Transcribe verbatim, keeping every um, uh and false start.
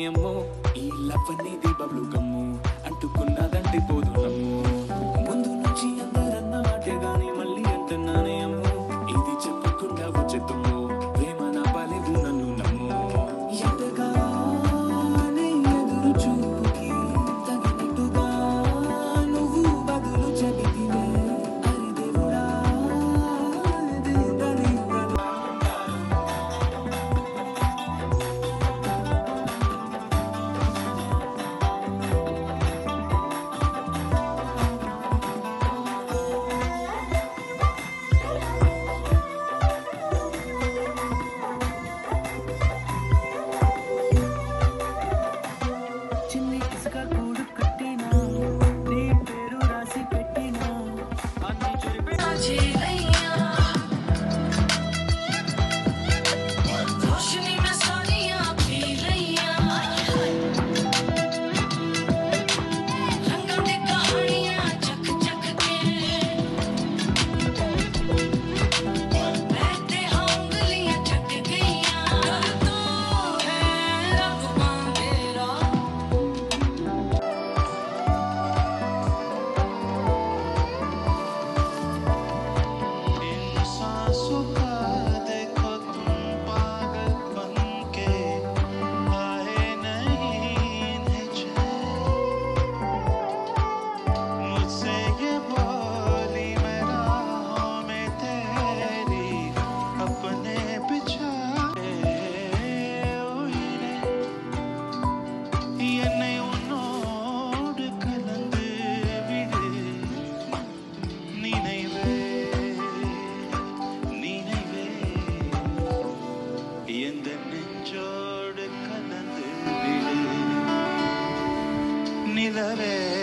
అమ్మో ఈ లవ్ అనేది బబ్లు గమ్ము అంటుకున్నదంటే పోదు నమ్ము ముందు నుంచి అందరన్న మాటే గాని మళ్ళీ అంటున్నానే అమ్ము ఇది చెప్పకుండా వచ్చే తుమ్ము ప్రేమ నా బాలేవు నన్ను నమ్ము ఎంతగానే ఎదురు చూపుకి తగినట్టుగా నువ్వు బదులు చెబితివే అరి దేవుడా దేవుడా చిన్ని ఇసుక కూడు కట్టినా నీ పేరు రాసి పెట్టినా అన్ని చెరిపే रोशनी में साड़ियाँ पी रैया रंगों दी कहानियाँ चक चक के बैठे हाँ उंगलियाँ चक गईयाँ डर तो है रब्बा मेरा इन सांसों का देखो तुम पागल बन के आए नहीं इन्हें चैन मुझसे ये बोली मैं राहों में तेरी अपने बिछाए उइरे என்னை உன்னோடு கலந்து விடு நினைவே நினைவே எந்த நெஞ்சோடு கலந்து விடு நிலவே